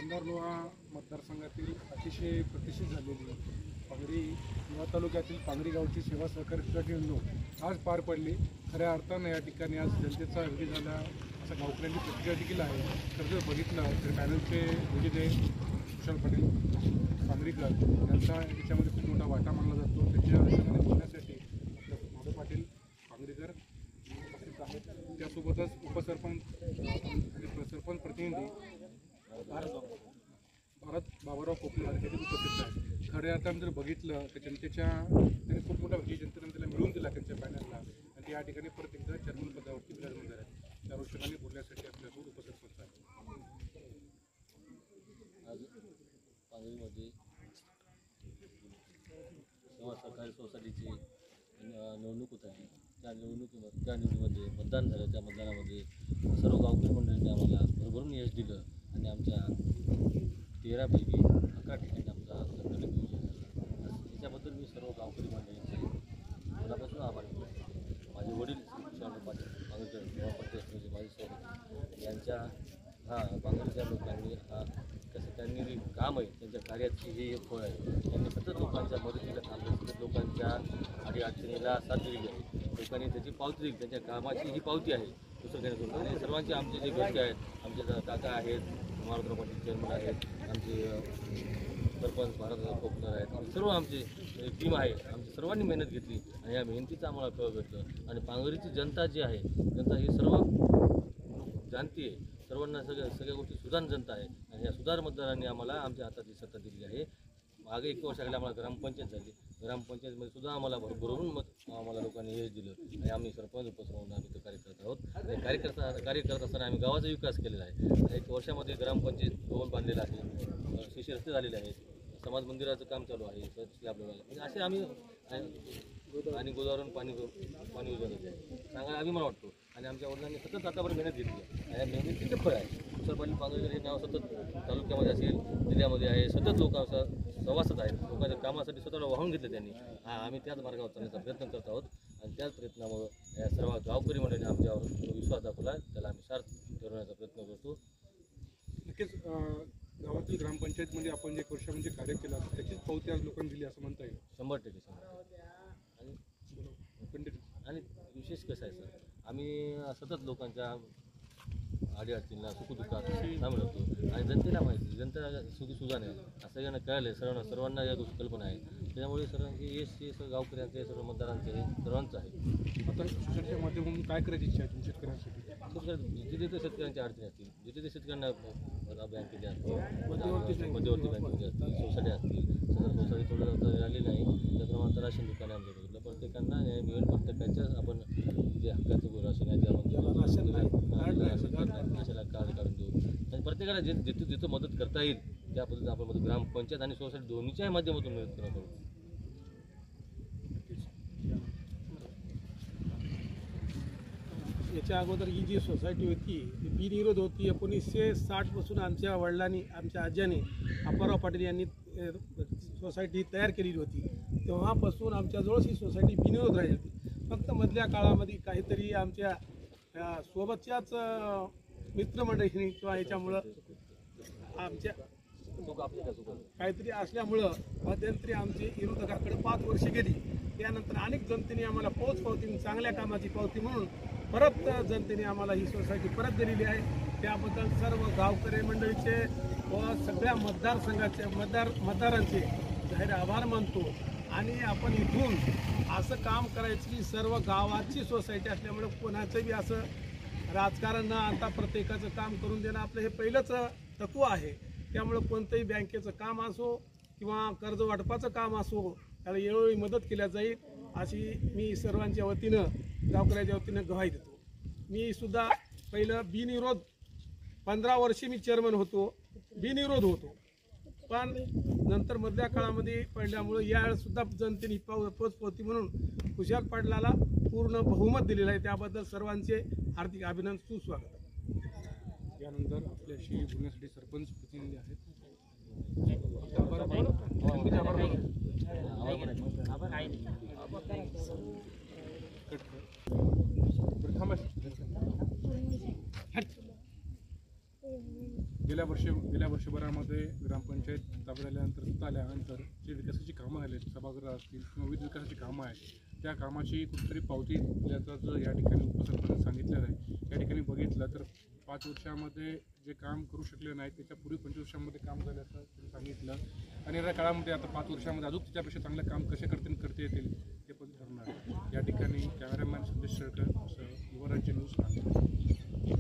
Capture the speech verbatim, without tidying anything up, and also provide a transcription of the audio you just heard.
कंधार लोहा मतदारसंघातील अतिशय प्रतिष्ठित झालेली पांगरी लोहा तालुक्यातील पांगरी गावची सेवा सहकारी सोसायटी निवडणूक आज पार पडली। खऱ्या अर्थानं या ठिकाणी आज जनतेचा विधी झाला असा गावकऱ्यांची प्रतिक्रिया देखील आहे। तर जर बघितलं तर पॅनलचे विजेते कुशाल पाटील पांगरीकर यांचा याच्यामध्ये खूप मोठा वाटा मानला जातो। त्याच्या अनुषंगाने बोलण्यासाठी आपले माधव पाटील पांगरीकर उपस्थित आहेत। त्यासोबतच उपसरपंच सरपंच प्रतिनिधी भारत बाबाराव कोपलेवार हे उपस्थित आहेत। खऱ्या अर्थानं जर बघितलं तर जनतेच्या त्यांनी खूप मोठा विजय जनतेने त्याला मिळवून दिला त्यांच्या पॅनलला आणि ते या ठिकाणी परत एकदा चेअरमन पदावरती विराजमान झाले आहेत। त्या अनुषंगाने बोलण्यासाठी आपल्यासोबत उपसरपंच आहेत। आज पांगरीमध्ये सेवा सहकारी सोसायटीची निवडणूक होत आहे। त्या निवडणुकीमध्ये त्या निवडणुकीमध्ये मतदान झालं। त्या मतदानामध्ये सर्व गावकरी मंडळींनी आम्हाला भरभरून यश दिलं आणि आमच्या तेरापैकी अकरा ठिकाणी आमचा सरकारी विजय झाला। याच्याबद्दल मी सर्व गावकरी मंडळींचे मनापासून आभार मानतो। माझे वडील कुशाल पाटील पांगरीकर पंचायत माझे सोबत यांच्या हा पांगरीच्या लोकांनी हा कसं त्यांनी जे काम आहे त्यांच्या कार्याची हे एक फळ आहे। त्यांनी सतत लोकांच्या मदतीला थांबले, सतत लोकांच्या अडीअडचणीला साथ दिलेली आहे। लोकांनी त्याची पावती दिली, त्यांच्या कामाची ही पावती आहे दुसरं काही सोडलं आणि सर्वांचे आमचे जे घरचे आहेत आमचे काका आहेत, मारुतराव पाटील चेअरमन आहेत, आमचे सरपंच भारत कोपलेवार आहेत, सर्व आमची टीम आहे। आमची सर्वांनी मेहनत घेतली आणि या मेहनतीचं आम्हाला फळ भेटलं आणि पांगरीची जनता जी आहे जनता ही सर्व जाणती आहे। सर्वांना सगळ्या सगळ्या गोष्टी सुधार जनता आहे आणि या सुधार मतदारांनी आम्हाला आमच्या हाताची सत्ता दिली आहे। मागे एक वर्षाखाली आम्हाला ग्रामपंचायत झाली, ग्रामपंचायतमध्ये सुद्धा आम्हाला भरभरून मत आम्हाला लोकांनी यश दिलं आणि आम्ही सरपंच उपसरपंच आम्ही तो कार्य करत आहोत आणि कार्यकर्ता कार्य करत असताना आम्ही गावाचा विकास केलेला आहे। एक वर्षामध्ये ग्रामपंचायत भवन बांधलेलं आहे, शिशी रस्ते झालेले आहेत, समाज मंदिराचं काम चालू आहे, स्लॅब म्हणजे असे आम्ही आणि गोदावरून पाणी पाणी उजवलं आहे चांगला अभिमान वाटतो आणि आमच्या वडिलांनी सतत आतापर्यंत मेहनत घेतली आहे। मेहनतीचं फळ आहे। कुशाल पाटील पांगरीकर हे नाव सतत तालुक्यामध्ये असेल जिल्ह्यामध्ये आहे, सतत लोकांचा सवासत आहेत, लोकांच्या कामासाठी स्वतःला वाहून घेतले त्यांनी। हा आम्ही त्याच मार्गावर चालण्याचा प्रयत्न करत आहोत आणि त्याच प्रयत्नामुळे या सर्व गावकरी मंडळींनी आमच्यावर जो विश्वास दाखवला त्याला आम्ही सार्थ ठरवण्याचा प्रयत्न करतो। नक्कीच गावातील ग्रामपंचायतमध्ये आपण जे एक वर्ष म्हणजे कार्य केलं त्याचीच पावती आज लोकांनी दिली असं म्हणता येईल। शंभर टक्के शंभर आणि आणि विशेष कसं आहे सर, आम्ही सतत लोकांच्या अडीअडचणीला सुखदुःखात सामील होतो आणि जनतेला माहिती जनता सुखी सुद्धा नाही असं सगळ्यांना कळलं, सर्वांना सर्वांना या गोष्टी कल्पना आहे। त्यामुळे सर्वांचे यश हे सर्व गावकऱ्यांचं आहे, सर्व मतदारांचं आहे, सर्वांचं आहे। आता सोसायटीच्या माध्यमातून काय करायची इच्छा आहे तुमच्या शेतकऱ्यांसाठी? जिथे ते शेतकऱ्यांच्या अडचणी असतील, जिथे ते शेतकऱ्यांना बँकेचे असतील, मध्यवर्ती बँकेचे असतील, सोसायटी असतील, सदर सोसायटी थोडं राहिली नाही त्याप्रमाणे राशन दुकाने आमच्याकडे प्रत्येकांना मिळून प्रत्येकाच्या आपण जे हक्काचं राशन आहे त्यामध्ये राशनला कार्ड काढून देऊ आणि प्रत्येकाला जे जिथं जिथं मदत करता येईल त्या पद्धतीने आपण मदत ग्रामपंचायत आणि सोसायटी दोन्हीच्याही माध्यमातून मदत करत आहोत। याच्या अगोदर ही जी सोसायटी होती ती बिनविरोध होती। एकोणीसशे साठपासून आमच्या वडिलांनी आमच्या आज्याने अप्पाराव पाटील यांनी सोसायटी तयार केलेली होती। तेव्हापासून आमच्याजवळच ही सोसायटी बिनविरोध राहिली होती। फक्त मधल्या काळामध्ये काहीतरी आमच्या सोबतच्याच मित्रमंडळींनी किंवा याच्यामुळं आमच्या काहीतरी असल्यामुळं मध्यंतरी आमची विरोधकाकडे पाच वर्षे गेली। त्यानंतर अनेक जनतेने आम्हाला पोच पावती चांगल्या कामाची पावती म्हणून परत जनतेने आम्हाला ही सोसायटी परत दिलेली आहे। त्याबद्दल सर्व गावकरी मंडळीचे व सगळ्या मतदारसंघाचे मतदार मतदारांचे जाहीर आभार मानतो आणि आपण इथून असं काम करायचं की सर्व गावाची सोसायटी असल्यामुळे कोणाचं बी असं राजकारण न आणता प्रत्येकाचं काम करून देणं आपलं हे पहिलंच तत्व आहे। त्यामुळे कोणतंही बँकेचं काम असो किंवा कर्ज वाटपाचं काम असो त्याला वेळोवेळी मदत केल्या जाईल अशी मी सर्वांच्या वतीनं गावकऱ्याच्या वतीनं ग्वाही देतो। मी सुद्धा पहिलं बिनविरोध पंधरा वर्षे मी चेअरमन होतो, बिनविरोध होतो, पण नंतर मधल्या काळामध्ये पडल्यामुळे यावेळेसुद्धा जनतेने पोचपावती म्हणून कुशाल पाटलाला पूर्ण बहुमत दिलेलं आहे। त्याबद्दल सर्वांचे हार्दिक अभिनंदन, सुस्वागत। यानंतर आपल्याशी बोलण्यासाठी सरपंच प्रतिनिधी आहेत। गेल्या गेल्या वर्षी गेल्या वर्षभरामध्ये ग्रामपंचायत ताब्यात आल्यानंतर सत्ता आल्यानंतर जे विकासाची कामं झाली सभागृह असतील किंवा विविध विकासाची कामं आहेत त्या कामाची कुठेतरी पावती दिल्याचं जर या ठिकाणी उपसरपंच सांगितलेलं आहे. या ठिकाणी बघितलं तर पाच वर्षामध्ये जे काम करू शकले नाही त्याच्या पूर्वी पंचवीस वर्षामध्ये काम झालं असं त्यांनी सांगितलं आणि या काळामध्ये आता पाच वर्षामध्ये अजून त्याच्यापेक्षा चांगलं काम कसे करतील करता येतील ते पण ठरणार. या ठिकाणी कॅमेरामॅन संदेश शेळकर, युवराज्य न्यूज.